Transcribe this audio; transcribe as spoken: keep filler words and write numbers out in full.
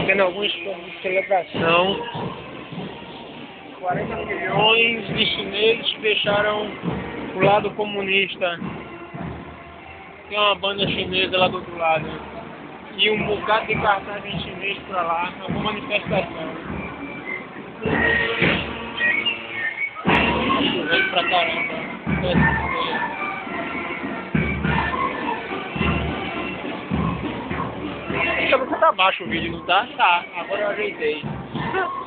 tendo alguns pontos de celebração. quarenta milhões de chineses que deixaram o lado comunista. Tem uma banda chinesa lá do outro lado. E um bocado de cartaz em chinês pra lá. Alguma manifestação. Chovendo pra caramba. Você tá baixo o vídeo, não tá? Tá, agora eu ajeitei.